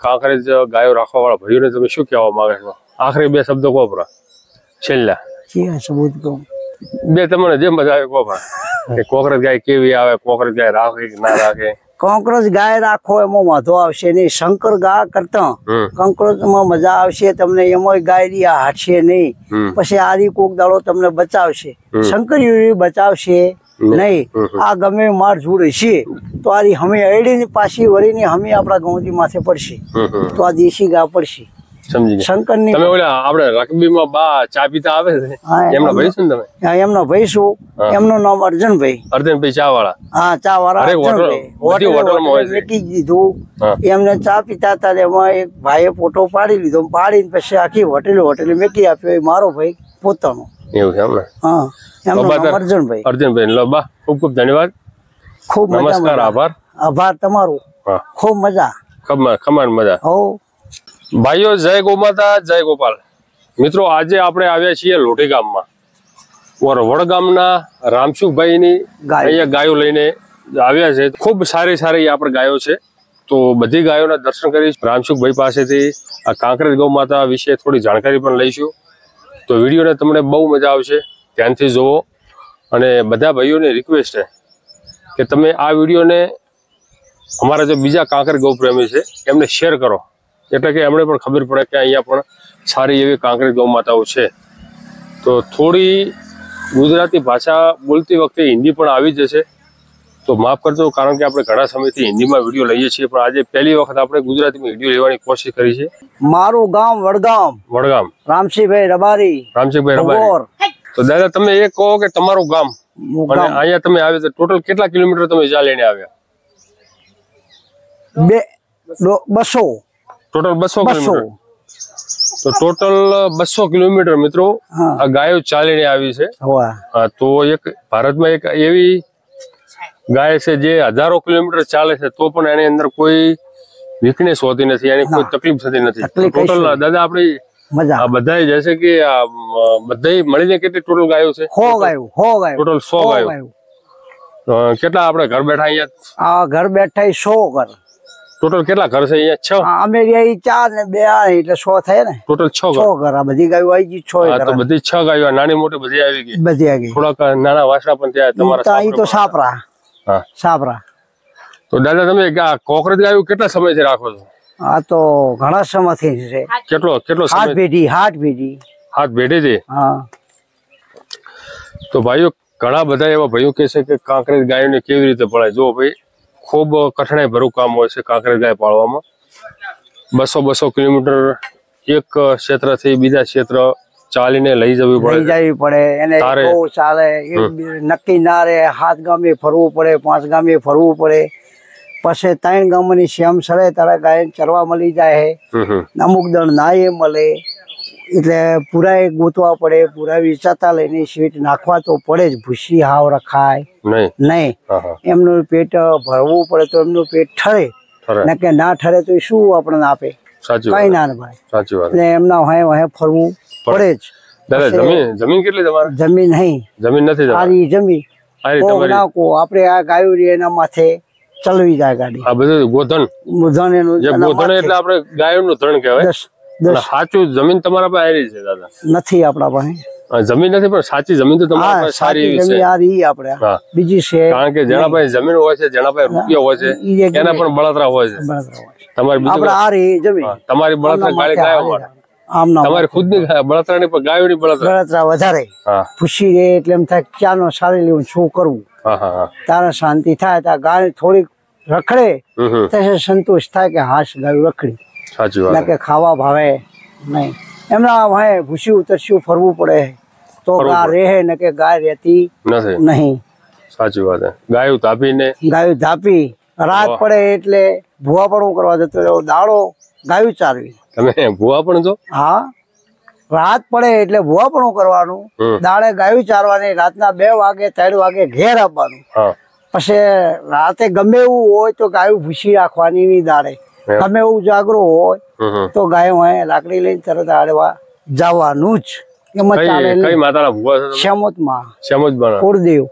કાંકરેજ ગાયો રાખવા વાળા ભાઈઓને તમે શું કહેવા માંગે છો? આખરી બે શબ્દો કહો પરા છેલ્લા. બે તમને જે મજા આવે કહો પરા. કોકરેજ ગાય કેવી આવે, કોકરેજ ગાય રાખે કે ના રાખે? કોકરેજ ગાય રાખો એમાં વાંધો આવશે નહીં. શંકર ગાય કરતા કોકરેજ માં મજા આવશે તમને. એમાં ગાય હાટશે નહીં. પછી આરી કોક દાડો તમને બચાવશે. શંકર બચાવશે નહીં. આ ગમે માર જોડે છે તો આ હમે અડી પાછી વળીને હમે આપણા ગૌજી માથે પડશે તો આ દેશી ગા પડશે. સમજી ગયા? શંકર ની તમે ઓલા આપણે રકબીમાં બા ચા પીતા આવે છે એમના ભાઈ છો ને તમે? એમનો ભાઈ છું. એમનું નામ અર્જુનભાઈ. અર્જુનભાઈ ચા વાળા? હા, ચા વાળા. મેકી દીધું એમને ચા પીતા હતા. એમાં એક ભાઈએ ફોટો પાડી લીધો. પાડીને પછી આખી હોટેલ મેકી આપ્યો. મારો ભાઈ પોતાનો. એવું છે એમ ને? હા, એમનું નામ અર્જુનભાઈ. અર્જુનભાઈ લો બા, ખૂબ ખૂબ ધન્યવાદ. ખૂબ નમસ્કાર, આભાર. આભાર તમારો. ખૂબ મજા. ખમાન મજા. હો ભાઈઓ, જય ગોમાતા, જય ગોપાલ. મિત્રો, આજે આપણે આવ્યા છીએ લોઢી ગામમાં. વડ ગામના રામસુખભાઈ ની અહીંયા ગાયો લઈને આવ્યા છે. ખૂબ સારી આપણે ગાયો છે. તો બધી ગાયોના દર્શન કરીશ. રામસુખભાઈ પાસેથી આ કાંકરેજ ગૌમાતા વિશે થોડી જાણકારી પણ લઈશું. તો વિડીયોને તમને બહુ મજા આવશે, ધ્યાનથી જુઓ. અને બધા ભાઈઓને રિક્વેસ્ટ છે કે તમે આ વિડીયોને અમારા જે બીજા કાંકરેજ ગૌપ્રેમી છે એમને શેર કરો, એટલે કે એમને પણ ખબર પડે કે અહીંયા પણ સારી એવી કાંકરેજ ગૌ માતાઓ છે. તો થોડી ગુજરાતી ભાષા બોલતી વખતે હિન્દી પણ આવી જશે તો માફ કરજો, કારણ કે આપણે ઘણા સમયથી હિન્દીમાં વિડીયો લઈએ છીએ, પણ આજે પહેલી વખત આપણે ગુજરાતીમાં વિડીયો લેવાની કોશિશ કરી છે. મારું ગામ વડગામ. રામસિંહભાઈ રબારી. તો દાદા તમે એ કહો કે તમારું ગામ અને અહીંયા તમે આવ્યા તો ટોટલ કેટલા કિલોમીટર તમે ચાલીને આવ્યા? 200. Total 200 kilometre. તો ટોટલ 200 કિલોમીટર મિત્રો આ ગાયો ચાલીને આવી છે. તો એક ભારતમાં એક એવી ગાય છે જે હજારો કિલોમીટર ચાલે છે તો પણ એની અંદર કોઈ વીકનેસ હોતી નથી, એની કોઈ તકલીફ થતી નથી. ટોટલ દાદા આપણી આ બધા જશે કે બધા મળીને કેટલી ટોટલ ગાયો છે? 100 ગાયો. ટોટલ 100 ગાયો. કેટલા આપણે ઘર બેઠા અહીંયા? ઘર બેઠા 100 ઘર. ટોટલ કેટલા ઘર છે અહીંયા? 6. અમે 4 ને 2 એટલે 100 થાય ને. ટોટલ 6 ઘર. આ બધી ગાયો આવી ગઈ. 6 તો બધી 6 ગાયો નાની મોટી બધી આવી ગઈ. બધી આવી ગઈ. થોડાક નાના વાસણા પણ ત્યાં તમારા તો સાપરા. હા, સાપરા. તો દાદા તમે કોકરેજ ગાયો કેટલા સમયથી રાખો છો? આ તો ઘણા સમયથી છે. કેટલો સમય? 7 પેઢી. 7 પેઢીથી. હા. તો ભાઈઓ, ઘણા બધા એવા ભાઈઓ કહે છે કે કાંકરેજ ગાયોને કેવી રીતે પળાય. જો ભાઈ, ખૂબ કઠણાઈ ભરું કામ હોય છે કાંકરેજ ગાય પાળવામાં. 200 કિલોમીટર એક ક્ષેત્રથી બીજા ક્ષેત્ર ચાલીને લઈ જવી પડે. એને બહુ ચાલે. નક્કી ના રહે. 7 ગામે ફરવું પડે, 5 ગામે ફરવું પડે. પછી 3 ગામની શ્યામ સડે તારા ગાય ચરવા મળી જાય. અમુક દળ ના એ મળે એટલે પૂરા ગોતવા પડે. પૂરા વિચારતા લઈને સીટ નાખવા તો પડે જ. ભૂસી હાવ રખાય નહીં. એમનું પેટ ભરવું પડે તો એમનું પેટ ઠરે, ને કે ના ઠરે તો શું આપણને આપે? કઈ ના ભાઈ. એટલે એમના વાહે ફરવું પડે જ. જમીન કેટલી તમારે? જમીન નહીં. જમીન નથી. સારી જમીન આપડે આ ગાયો એના માથે ચલવી જાય ગાડી. આ બધું ગોધન એટલે આપણે ગાયોનું ધણ કહેવાય. સાચું જમીન તમારા પાસે આવી છે દાદા? નથી આપણા પાસે જમીન. નથી, પણ સાચી જમીન તો તમારા પાસે સારી એવી છે. આપણે બીજી છે, કારણ કે જેના પાસે જમીન હોય છે, જેના પાસે રૂપિયા હોય છે, એના પણ બળતરા હોય છે. તમારી બળતરા ગાયો તમારી ખુદની બળતરાની પણ ગાયોની બળતરા વધારે ખુશી રહે. એટલે એમ થાય ચાનો સારી લેવું શું કરવું. તારે શાંતિ થાય ત્યાં ગાય થોડીક રખડે તો સંતોષ થાય કે હાશ ગાયું રખડી. કે ખાવા ભાવે નહીં. એમના ભાઈ ભૂસી ઉતરસ્યું ફરવું પડે તો ગા રહે, ને કે ગાય રહેતી નહીં. સાચી વાત. ગાયું ધાપી રાત પડે એટલે ભૂવાપણું કરવા જતો રહ્યો. દાડો ગાયું ચારવી. તમે ભૂવાપણ છો? હા, રાત પડે એટલે ભૂવાપણું કરવાનું. દાડે ગાયું ચારવાની. રાતના 2 વાગે 3 વાગે ઘેર આવવાનું. પછી રાતે ગમે એવું હોય તો ગાયું ભૂસી રાખવાની ની. દાડે ગમે એવું જાગરો હોય તો ગાયો હોય લાકડી લઈને તરત આડવા જવાનું જ. એમાં ચાલે. શ્યામોદમાં કુળદેવ.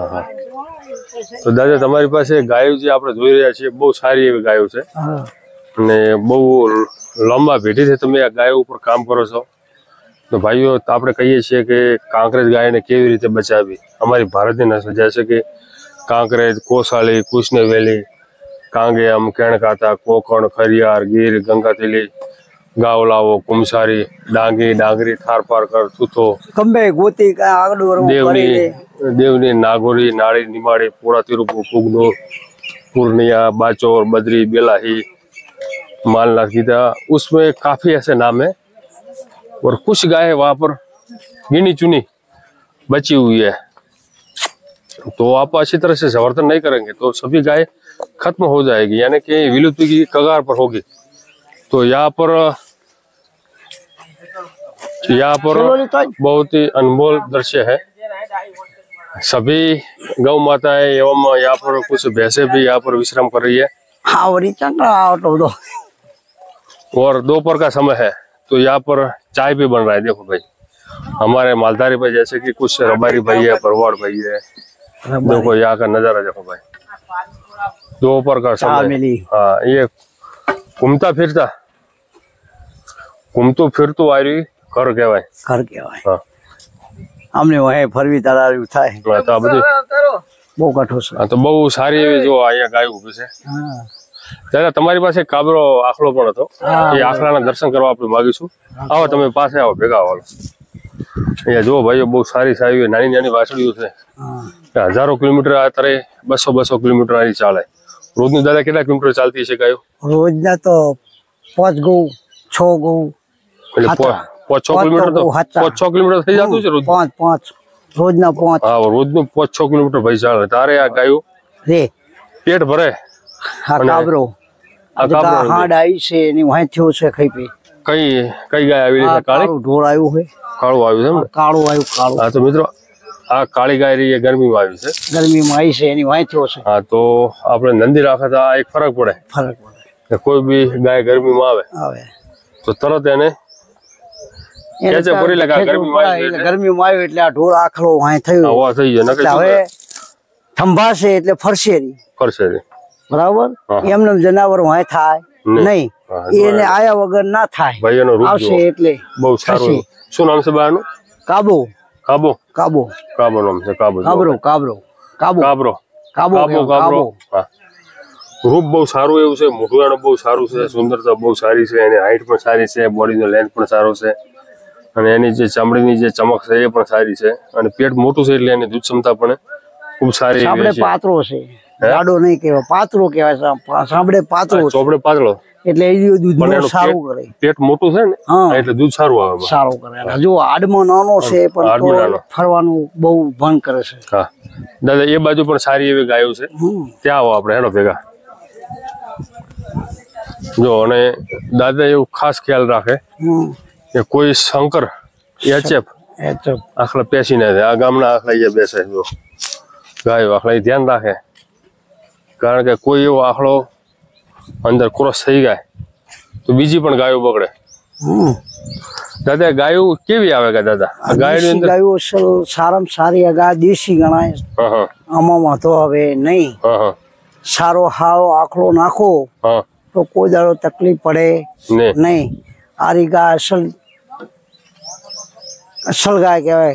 તો દાદા તમારી પાસે ગાયો જે આપણે જોઈ રહ્યા છીએ બહુ સારી એવી ગાયો છે. અને બહુ લાંબા પેઢીથી તમે આ ગાયો ઉપર કામ કરો છો. તો ભાઈઓ આપણે કહીએ છીએ કે કાંકરેજ ગાયને કેવી રીતે બચાવવી. અમારી ભારતની નસલ જैसे કે કાંકરેજ, કોસાળી, કૃષ્ણવેલી, કાંગેયમ, કેણકાતા, કોકણ, ખરિયાર, ગીર, ગંગાતીલી, ગાવલાવો, કુમસારી, ડાંગી, ડાંગરી, થારપારકર, થુથો, કંબે ગોતી देवनी, नागोरी, नाड़ी, निमाड़ी, पूरा तिरुपुर, पुगनो, पूर्णिया, बाचौर, बद्री, बेलाही, मालनाथ गीता, उसमें काफी ऐसे नाम है और कुछ गाय वहां पर गिनी चुनी बची हुई है. तो आप अच्छी तरह से संवर्धन नहीं करेंगे तो सभी गाय खत्म हो जाएगी, यानी कि विलुप्ति की कगार पर होगी. तो यहाँ पर बहुत ही अनमोल दृश्य है. सभी गौ माताएं एवं यहाँ पर कुछ भैंसे भी यहाँ पर विश्राम कर रही है. और दोपहर का समय है तो यहाँ पर चाय भी बन रहा है. देखो भाई, हमारे मालधारी भाई जैसे कि कुछ रबारी भाई है, भरवाड़ भाई है. देखो यहाँ का नजारा देखो भाई, दोपहर का समय. हाँ, ये घूमता फिरता आ रही घर कहवाय. हाँ, અમને વહે ફરવી તરાવ્યું થાય તો આ બધું બહુ કઠોર છે. હા, તો બહુ સારી એવી જો અહીંયા ગાય ઊભી છે. દાદા તમારી પાસે કાબરો આખલો પણ હતો, એ આખલાના દર્શન કરવા આપણે માગીશું. આવો તમે પાસે આવો, ભેગા આવો. અહીંયા જો ભાઈઓ બહુ સારી સારી નાની નાની વાછડીઓ છે. હજારો કિલોમીટર અત્યારે 200 કિલોમીટર આની ચાલે. રોજનું દાદા કેટલા કિલોમીટર ચાલતી છે ગાયો? રોજના તો 5 ગૌ 6 ગૌ એટલે 5-6 કિલોમીટર તો 5-6 કિલોમીટર થઈ જતું છે રોજ. 5 રોજના 5. હા, રોજનું 5-6 કિલોમીટર ભાઈ ચાલે. તારે આ ગાયો રે પેટ ભરે. હા, કાબરો હાડ આવી છે એની વાંચ થયો છે. ખાઈ પી કઈ ગાય આવી છે? કાળી ઢોર આવ્યું છે. કાળું આવ્યું છે એમ? કાળું આવ્યું, કાળું. હા, તો મિત્રો આ કાળી ગાય રહી એ ગરમીમાં આવી છે. ગરમીમાં આવી છે એની વાંચ થયો છે. હા, તો આપણે નંદી રાખે તો આ એક ફરક પડે. કોઈ બી ગાય ગરમીમાં આવે તો તરત એને ગરમીમાં આવ્યું એટલે આ ઢોર આખલો વાંચ થયું થઈ ગયો. હવે થંભાશે એટલે ફરશે બરાબર. એમને જનાવર વાંચ થાય નહીં, એને આયા વગર ના થાય. ભાઈ એનો રૂપ આવશે એટલે બહુ સારું. શું નામ છે બાનું? કાબો. કાબો કાબો કાબો નામ છે. કાબો કાબરો કાબરો કાબો કાબરો કાબો કાબરો. હા, રૂપ બહુ સારું એવું છે, મોઢું એનું બહુ સારું છે, સુંદરતા બહુ સારી છે, એની હાઈટ પણ સારી છે, બોડીનો લેન્થ પણ સારો છે, અને એની જે ચામડીની જે ચમક છે એ પણ સારી છે, અને પેટ મોટું છે એટલે એની દૂધ ક્ષમતા પણ ખૂબ સારી છે. પાતળો છે, જાડો નહીં કહેવાય, પાતળો કહેવાય. સાંભળે પાતળો, ચોપડે પાતળો એટલે એ દૂધ સારું કરે. પેટ મોટું છે ને એટલે દૂધ સારું આવે. સારું કરે. જો આડમાં નાનો છે પણ ફરવાનું બહુ ભંગ કરે છે. હા દાદા, એ બાજુ પણ સારી એવી ગાયો છે, ત્યાં આવો આપણે હેડો ભેગા. જો, અને દાદા એવું ખાસ ખ્યાલ રાખે કે કોઈ શંકર એચએફ આખલા પેસી ના થાય. આ ગામના આખલા અહીંયા બેસે જો ગાયો આખલા એ ધ્યાન રાખે, કારણ કે કોઈ એવો આખલો અંદર ક્રોસ થઈ જાય તો બીજી પણ ગાયો બગડે. દાદા ગાયો કેવી આવે કે દાદા? આ ગાયની અંદર ગાયો સારામાં સારી ગાય દેશી ગણાય. આમાં વાંધો હવે નહીં. સારો હારો આખલો નાખો તો કોઈ દાડો તકલીફ પડે નહીં. આરી ગાય અસલ ગાય કહેવાય,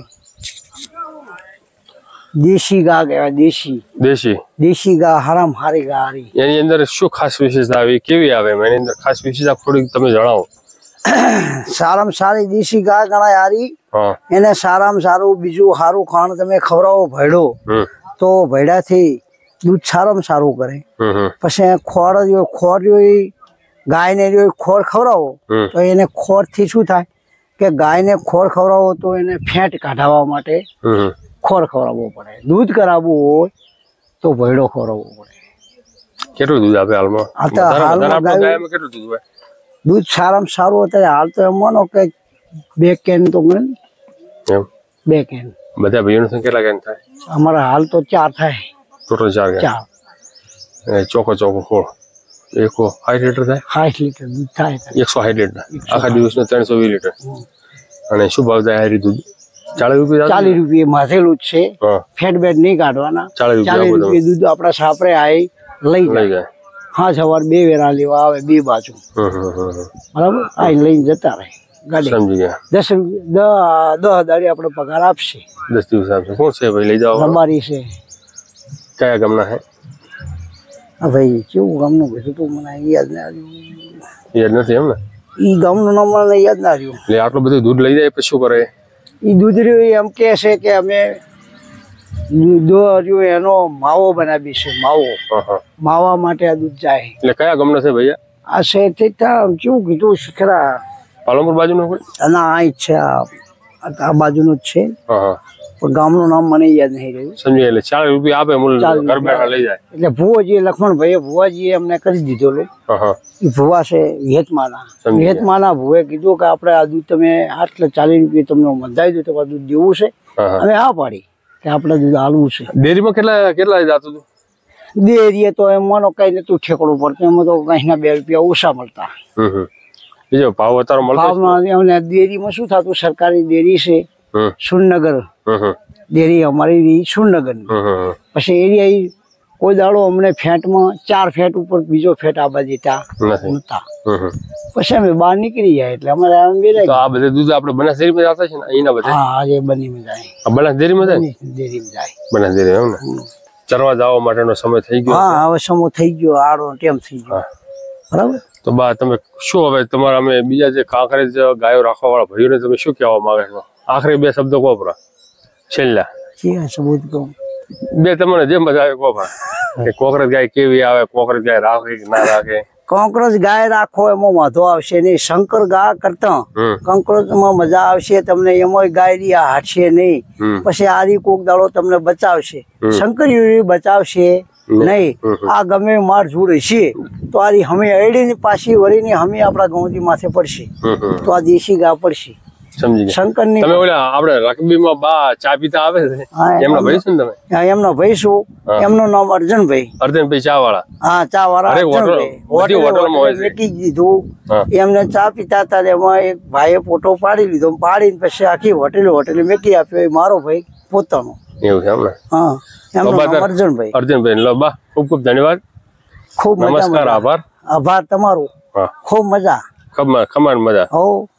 દેશી ગાય કહેવાય. દેશી ગાય હરામ હારી ગાય હારી. એની અંદર શું ખાસ વિશેષતા આવી, કેવી આવે એની અંદર ખાસ વિશેષતા થોડીક તમે જણાવો. સારામાં સારી દેશી ગાય ગણાય હારી. એને સારામાં સારું બીજું સારું ખાણ તમે ખવડાવો ભેડો તો ભેડાથી દૂધ સારામાં સારું કરે. પછી ખોર ગાયને ખોર ખવડાવો તો એને ખોર થી શું થાય કે ગાયને ખોર ખવડાવો તો એને ફેટ કાઢવા માટે ખોર ખવડાવવો પડે. દૂધ કરાવવું હોય તો ભેડો ખવડાવવો પડે. કેટલું દૂધ આપે હાલમાં? કેટલું દૂધ હોય? દૂધ સારામાં સારું અત્યારે હાલ તો એમ માનો કે 2 કેન તો ગણે. 2 કેન. બધા ભાઈઓને કેટલા કેન થાય? અમારા હાલ તો 4 થાય. Total 4 can. ચોખ્ખો ખોળ 160 લીટર થાય. 60 લીટર દૂધ થાય. 160 લીટર આખા દિવસનો 320 લીટર. અને શું ભાવ થાય હારી દૂધ? 40 રૂપિયા. 40 રૂપિયા માથેલું જ છે. ફેટ બેટ નહીં કાઢવાના. 40 રૂપિયા દૂધ આપણા સાપરે આવી લઈ જાય. હા સવાર 2 વેરા લેવા આવે 2 બાજુ બરાબર આ લઈને જતા રહે ગાડી સમજી ગયા 10 દાડી આપણે પગાર આપશે 10 દિવસ આપશે કોણ છે ભાઈ લઈ જાઓ રબારી છે કયા ગામના છે હા ભાઈ કેવું ગામનું કીધું તું મને યાદ ના આવ્યું યાદ નથી એમ ને ઈ ગામનું નામ મને યાદ ના રહ્યું એટલે આટલું બધું દૂધ લઈ જાય પછી શું કરે ઈ દૂધ રહ્યું એમ કે છે કે અમે દૂધ એનો માવો બનાવી છે માવો માવા માટે આ દૂધ જાય એટલે કયા ગામના છે ભૈયા આ છે તે કેવું કીધું શીખરા પાલનપુર બાજુનો કોઈ ના આ છે આ બાજુનું જ છે પણ ગામનું નામ મને યાદ નહીં રહ્યું સમજી એટલે 40 રૂપિયા આપે મૂળ ઘર બેઠા લઈ જાય એટલે ભુવાજી લક્ષ્મણભાઈ ભુવાજી અમને કરી દીધો લો એ ભુવા છે વિહતમાના ભુવે કીધું કે આપણે આ દૂધ તમે આટલા 40 રૂપિયા તમને બંધાઈ દો તો દૂધ દેવું છે અમે હા પાડી કે આપણે દૂધ હાલવું છે ડેરીમાં કેટલા જતું હતું ડેરીએ તો એમ માનો કઈ નતું ઠેકડું પડતું એમાં તો કઈ ના 2 રૂપિયા ઓછા મળતા બીજો ભાવ અત્યારે મળતો ડેરીમાં શું થતું સરકારી ડેરી છે સુરનગર ડેરી અમારી સુરનગર પછી એરિયા કોઈ દાડો અમને ફેટમાં 4 ફેટ ઉપર બીજો ફેટ આવા દેતા નતા પછી અમે બહાર નીકળી જાય એટલે અમારે આ બધે દૂધ આપણે બનાસ ડેરીમાં જતા છે ને અહીંના બધા હા આજે બનીમાં જાય બનાસ ડેરીમાં જાય ડેરીમાં જાય બનાસ ડેરી એમ ને ચરવા જવા માટેનો સમય થઈ ગયો હા હવે સમય થઈ ગયો આડો ટેમ થઈ ગયો બરાબર તો બા તમે શું હવે તમારા અમે બીજા જે કાંકરેજ ગાયો રાખવા વાળા ભાઈઓને તમે શું કહેવા માંગે છો આખરે 2 શબ્દો કહો પરા છેલ્લા કે સબૂત કહું 2 તમને જેમ બધા કહો પરા કે કોકરેજ ગાય કેવી આવે કોકરેજ ગાય રાખે કે ના રાખે કોકરેજ ગાય રાખો એમાં વાંધો આવશે નહીં શંકર ગા કરતા કોકરેજમાં મજા આવશે તમને એમાં ગાય હાટશે નહીં પછી આરી કોક દાડો તમને બચાવશે શંકર બચાવશે નહીં આ ગમે માર જોડ છે તો આરી હમે અડીની પાછી વળીને હમે આપણા ગૌતી માથે પડશે તો આ દેશી ગા પડશે સમજી ગયા શંકર ની તમે ઓલા આપણે રકબીમાં બા ચા પીતા આવે છે એમના ભાઈ છો ને તમે એમનો ભાઈ છું એમનું નામ અર્જુનભાઈ ચા વાળા હા ચા વાળા મેકી દીધું એમને ચા પીતા હતા એમાં એક ભાઈએ ફોટો પાડી લીધો પાડીને પછી આખી હોટેલ મેકી આપ્યો મારો ભાઈ પોતાનો એવું છે એમને હા એમનું નામ અર્જુનભાઈ લો બા ખૂબ ખૂબ ધન્યવાદ ખૂબ નમસ્કાર આભાર તમારો ખૂબ મજા ખમાન મજા હો